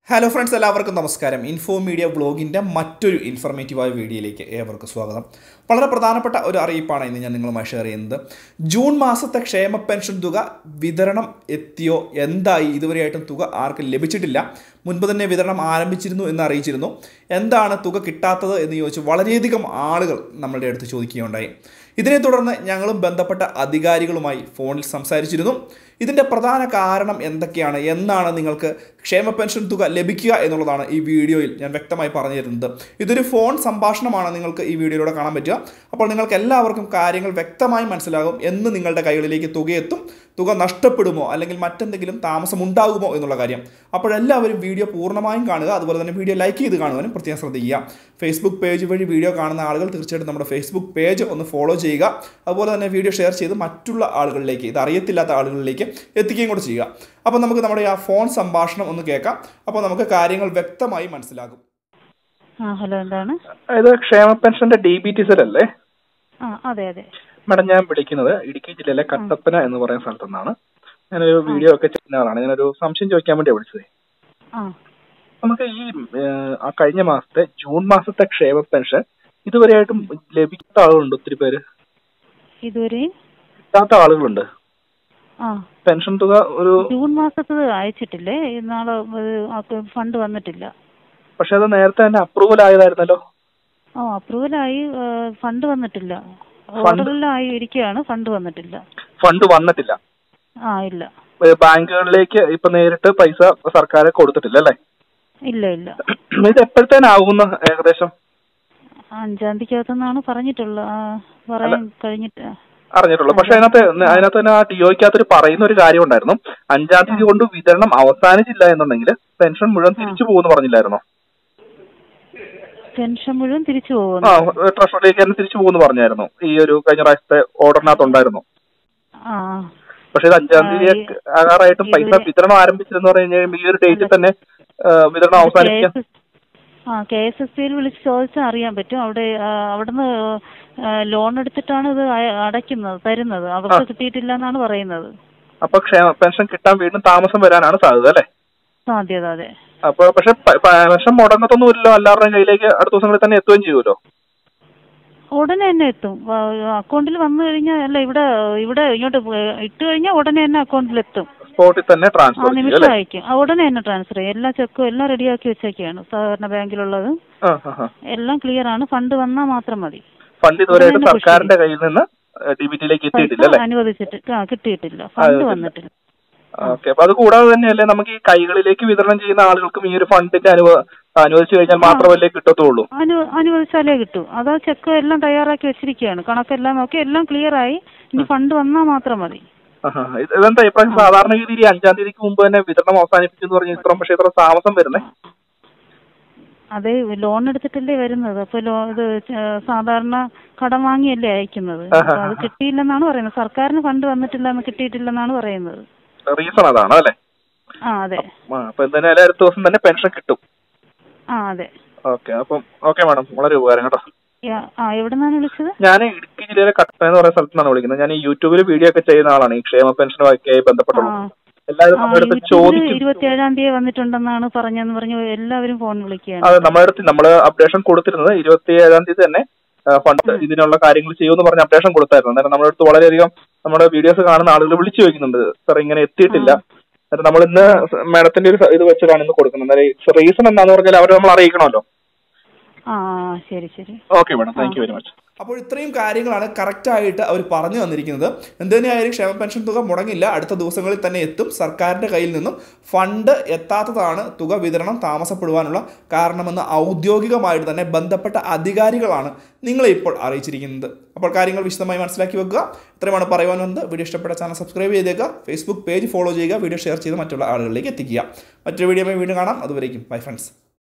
Hello friends, എല്ലാവർക്കും നമസ്കാരം. Info media വ്ലോഗിന്റെ മറ്റൊരു ഇൻഫോർമേറ്റീവായ വീഡിയോയിലേക്ക് ഏവർക്കും സ്വാഗതം. വളരെ പ്രധാനപ്പെട്ട ഒരു അറിയിപ്പാണ് ഇന്ന് ഞാൻ നിങ്ങളുമായി ഷെയർ ചെയ്യുന്നത്. ജൂൺ മാസത്തെ ക്ഷേമ പെൻഷൻ തുക വിതരണം എത്തിയോ, എന്തായി, ഇതുവരെയായിട്ടും തുക ആർക്കും ലഭിച്ചിട്ടില്ല. മുൻപ് തന്നെ വിതരണം ആരംഭിച്ചിരുന്നു എന്ന് അറിയിച്ചിരുന്നു. എന്താണ് തുക കിട്ടാത്തത് എന്ന് ചോദിച്ച് വളരെയധികം ആളുകൾ നമ്മളുടെ അടുത്ത് ചോദിക്കുകയുണ്ടായി. ഇതിനെ തുടർന്ന് ഞങ്ങളും ബന്ധപ്പെട്ട അധികാരികളുമായി ഫോണിൽ സംസാരിച്ചിരുന്നു. ഇതിൻ്റെ പ്രധാന കാരണം എന്തൊക്കെയാണ്, എന്നാണ് നിങ്ങൾക്ക് ക്ഷേമ പെൻഷൻ തുക ലഭിക്കുക എന്നുള്ളതാണ് ഈ വീഡിയോയിൽ ഞാൻ വ്യക്തമായി പറഞ്ഞു തരുന്നത്. ഇതൊരു ഫോൺ സംഭാഷണമാണ് നിങ്ങൾക്ക് ഈ വീഡിയോയിലൂടെ കാണാൻ പറ്റുക. അപ്പോൾ നിങ്ങൾക്ക് എല്ലാവർക്കും കാര്യങ്ങൾ വ്യക്തമായി മനസ്സിലാകും. എന്ന് നിങ്ങളുടെ കൈകളിലേക്ക് തുകയെത്തും, തുക നഷ്ടപ്പെടുമോ അല്ലെങ്കിൽ മറ്റെന്തെങ്കിലും താമസം ഉണ്ടാകുമോ എന്നുള്ള കാര്യം. അപ്പോഴെല്ലാവരും വീഡിയോ പൂർണ്ണമായും കാണുക. അതുപോലെ തന്നെ വീഡിയോ ലൈക്ക് ചെയ്ത് കാണുവാനും പ്രത്യേകം ശ്രദ്ധിക്കുക. ഫേസ്ബുക്ക് പേജ് വഴി വീഡിയോ കാണുന്ന ആളുകൾ തീർച്ചയായിട്ടും നമ്മുടെ ഫേസ്ബുക്ക് പേജ് ഒന്ന് ഫോളോ ചെയ്യുക. അതുപോലെ തന്നെ വീഡിയോ ഷെയർ ചെയ്ത് മറ്റുള്ള ആളുകളിലേക്ക്, ഇത് അറിയത്തില്ലാത്ത ആളുകളിലേക്ക് എത്തിക്കുകയും കൂടെ ചെയ്യുക. അപ്പോൾ നമുക്ക് നമ്മുടെ ആ ഫോൺ സംഭാഷണം ഒന്ന് കേൾക്കാം. അപ്പോൾ നമുക്ക് കാര്യങ്ങൾ വ്യക്തമായി മനസ്സിലാകും. ഹലോ, എന്താണ് ഇത് ക്ഷേമ പെൻഷന്റെ DBT സെൽ അല്ലേ? അതെ അതെ മാഡം, ഞാൻ വിളിക്കുന്നത് ഇടുക്കി ജില്ലയിലെ കട്ടപ്പന എന്ന് പറയുന്ന സ്ഥലത്തു നിന്നാണ്. ഞാനൊരു വീഡിയോ ഒക്കെ ചെയ്യുന്ന ആളാണ്. ഞാനൊരു സംശയം ചോദിക്കാൻ വേണ്ടി വിളിച്ചത്. നമുക്ക് ഈ കഴിഞ്ഞ മാസത്തെ ജൂൺ മാസത്തെ ക്ഷേമ പെൻഷൻ ഇതുവരെയായിട്ടും ലഭിക്കാത്ത ആളുകളുണ്ട്. ഒത്തിരി പേര് ഇതുവരെ കിട്ടാത്ത ആളുകളുണ്ട്. പെൻഷൻ തുക ഒരു ജൂൺ മാസത്തെ അയച്ചിട്ടില്ലേ? നാളെ ഫണ്ട് വന്നിട്ടില്ല. പക്ഷെ അത് നേരത്തെ തന്നെ അപ്രൂവൽ ആയതായിരുന്നല്ലോ. അപ്രൂവലായി, ഫണ്ട് വന്നിട്ടില്ല. ഓർഡറിലായി ഇരിക്കുകയാണ്, ഫണ്ട് വന്നിട്ടില്ല. ഫണ്ട് വന്നിട്ടില്ല? ഇല്ല. ബാങ്കുകളിലേക്ക് ഇപ്പൊ നേരിട്ട് പൈസ സർക്കാർ കൊടുത്തിട്ടില്ല അല്ലേ? ഇല്ല ഇല്ല. ഇത് എപ്പോഴത്തേനാവുന്ന ഏകദേശം? 5-ാം തീയതിക്കകത്തെന്നാണ് പറഞ്ഞിട്ടുള്ളത്. പറയാൻ കഴിഞ്ഞിട്ട് അറിഞ്ഞിട്ടുള്ളൂ. പക്ഷെ അതിനകത്ത് തന്നെ ആ ടിഒയ്ക്കകത്തൊരു പറയുന്ന ഒരു കാര്യം ഉണ്ടായിരുന്നു. 5-ാം തീയതി കൊണ്ട് വിതരണം അവസാനിച്ചില്ല എന്നുണ്ടെങ്കിൽ പെൻഷൻ മുഴുവൻ തിരിച്ചു പോകുമെന്ന് പറഞ്ഞില്ലായിരുന്നോ? പെൻഷൻ മുഴുവൻ തിരിച്ചു പോകും, ട്രഷറിയിലേക്ക് തന്നെ തിരിച്ചു പോകുമെന്ന് പറഞ്ഞായിരുന്നു. ഈ ഒരു കഴിഞ്ഞ പ്രാവശ്യത്തെ ഓർഡറിനകത്തുണ്ടായിരുന്നു. പക്ഷെ ഇത് 5-ാം തീയതി ആകാറായിട്ടും പൈസ വിതരണം ആരംഭിച്ചില്ലെന്ന് പറഞ്ഞു കഴിയുമ്പോൾ ഈ ഒരു ഡേറ്റിൽ തന്നെ വിതരണം അവസാനിക്കാം. KSSBയിൽ വിളിച്ച് ചോദിച്ചാൽ അറിയാൻ പറ്റും. അവിടുന്ന് ലോൺ എടുത്തിട്ടാണ് ഇത് തരുന്നത്. അവർക്ക് കിട്ടിയിട്ടില്ല എന്നാണ് പറയുന്നത്. അപ്പൊ പെൻഷൻ കിട്ടാൻ വീണ്ടും താമസം വരാനാണ് സാധ്യത അല്ലേ? സാധ്യത, അതെ. അപ്പൊ പക്ഷെ പെൻഷൻ മുടങ്ങത്തൊന്നുമില്ലല്ലോ, എല്ലാവരുടെയും കയ്യിലേക്ക് അടുത്ത ദിവസങ്ങളിൽ തന്നെ എത്തുകയും ചെയ്യുമല്ലോ? ഉടനെ തന്നെ എത്തും. അക്കൗണ്ടിൽ വന്നു കഴിഞ്ഞാൽ, അല്ല, ഇവിടെ ഇങ്ങോട്ട് ഇട്ട് കഴിഞ്ഞാൽ ഉടനെ തന്നെ അക്കൗണ്ടിൽ എത്തും. സ്പോട്ടിൽ തന്നെ ട്രാൻസ്ഫർ നിമിഷം അയക്കും. ഉടനെ തന്നെ ട്രാൻസ്ഫർ ചെയ്യും. എല്ലാ ചെക്കും എല്ലാം റെഡിയാക്കി വെച്ചേക്കാണ്. സാധാരണ ബാങ്കിലുള്ളത് എല്ലാം ക്ലിയർ ആണ്. ഫണ്ട് വന്നാൽ മാത്രം മതി. ഫണ്ട് ഇതുവരെ സർക്കാരിന്റെ കയ്യിൽ നിന്ന് DBTയിലേക്ക് എത്തിയിട്ടില്ല, അനുവദിച്ചിട്ട് കിട്ടിയിട്ടില്ല, ഫണ്ട് വന്നിട്ടില്ല. ഓക്കെ. അപ്പൊ അത് കൂടാതെ തന്നെയല്ലേ നമുക്ക് ഈ കൈകളിലേക്ക് വിതരണം ചെയ്യുന്ന ആളുകൾക്കും ഈ ഒരു ഫണ്ടിന്റെ അനുവദിച്ചു കഴിഞ്ഞാൽ മാത്രമല്ലേ കിട്ടത്തുള്ളൂ? അനുവദിച്ചാലേ കിട്ടൂ. അതാ ചെക്ക് എല്ലാം തയ്യാറാക്കി വെച്ചിരിക്കുകയാണ്. കണക്കെല്ലാം നോക്കി എല്ലാം ക്ലിയർ ആയി. ഇനി ഫണ്ട് വന്നാൽ മാത്രം മതി. ഇതെന്താ ഇപ്രാവശ്യം സാധാരണ രീതിയിൽ 5-ാം തീയതിക്ക് മുമ്പ് തന്നെ വിതരണം അവസാനിപ്പിച്ചെന്ന് പറഞ്ഞ് പക്ഷേ ഇത്ര താമസം വരുന്നേ? അതെ, ലോൺ എടുത്തിട്ടല്ലേ വരുന്നത്. അപ്പൊ ഇത് സാധാരണ കടം വാങ്ങിയല്ലേ അയക്കുന്നത്. അത് കിട്ടിയില്ലെന്നാണ് പറയുന്നത്. സർക്കാരിന് ഫണ്ട് വന്നിട്ടില്ല, കിട്ടിയിട്ടില്ലെന്നാണ് പറയുന്നത്. റീസൺ അതാണ് അല്ലേ? അതെ. അപ്പൊ എന്തായാലും അടുത്ത ദിവസം തന്നെ പെൻഷൻ കിട്ടും. അതെ. ഓക്കെ. അപ്പം ഓക്കെ മാഡം, വളരെ ഉപകാരം കേട്ടോ. എവിടെന്നാണ് വിളിച്ചത്? ഞാൻ ഇടുക്കി ജില്ലയിലെ കട്ടപ്പന എന്ന് പറയുന്ന സ്ഥലത്തു നിന്നാണ് വിളിക്കുന്നത്. ഞാൻ ഈ യൂട്യൂബിൽ വീഡിയോ ഒക്കെ ചെയ്യുന്ന ആളാണ്. ഈ ക്ഷേമ പെൻഷനുമായി ബന്ധപ്പെട്ടുള്ളത്. എല്ലാവരും നമ്മുടെ അടുത്ത് ചോദിക്കും. 27-ാം തീയതി വന്നിട്ടുണ്ടെന്നാണ് പറഞ്ഞു എല്ലാവരും ഫോൺ വിളിക്കുകയാണ്. അതെ, നമ്മള് അപ്ഡേഷൻ കൊടുത്തിരുന്നത് 27-ാം തീയതി തന്നെ ഫണ്ട് ഇതിനുള്ള കാര്യങ്ങൾ ചെയ്യുമെന്ന് പറഞ്ഞ് അപ്ഡേഷൻ കൊടുത്തായിരുന്നു. അന്നേരം നമ്മുടെ അടുത്ത് വളരെയധികം നമ്മുടെ വീഡിയോസ് കാണുന്ന ആളുകൾ വിളിച്ചു ചോദിക്കുന്നുണ്ട്, സാർ ഇങ്ങനെ എത്തിയിട്ടില്ല. എന്നിട്ട് നമ്മൾ ഇന്ന് മാഡത്തിന്റെ ഒരു ഇത് വെച്ചിട്ടാണ് ഇന്ന് കൊടുക്കുന്നത്. അന്നേരം റീസൺ എന്താന്ന് പറഞ്ഞാൽ അവർ നമ്മൾ അറിയിക്കണമല്ലോ. ശരി ശരി. Okay madam, thank you very much. അപ്പോൾ ഇത്രയും കാര്യങ്ങളാണ് കറക്റ്റായിട്ട് അവർ പറഞ്ഞു വന്നിരിക്കുന്നത്. എന്തുതന്നെയായാലും ക്ഷേമ പെൻഷൻ തുക മുടങ്ങില്ല, അടുത്ത ദിവസങ്ങളിൽ തന്നെ എത്തും. സർക്കാരിൻ്റെ കയ്യിൽ നിന്നും ഫണ്ട് എത്താത്തതാണ് തുക വിതരണം താമസപ്പെടുവാനുള്ള കാരണമെന്ന് ഔദ്യോഗികമായിട്ട് തന്നെ ബന്ധപ്പെട്ട അധികാരികളാണ് നിങ്ങളെ ഇപ്പോൾ അറിയിച്ചിരിക്കുന്നത്. അപ്പോൾ കാര്യങ്ങൾ വിശദമായി മനസ്സിലാക്കി വെക്കുക. ഇത്രയുമാണ് പറയുവാൻ വന്നത്. വീഡിയോ ഇഷ്ടപ്പെട്ട ചാനൽ സബ്സ്ക്രൈബ് ചെയ്തേക്കുക, ഫേസ്ബുക്ക് പേജ് ഫോളോ ചെയ്യുക, വീഡിയോ ഷെയർ ചെയ്ത് മറ്റുള്ള ആളുകളിലേക്ക് എത്തിക്കുക. മറ്റൊരു വീഡിയോയുമായി വീണ്ടും കാണാം. അതുവരേക്കും ബൈ ഫ്രണ്ട്സ്.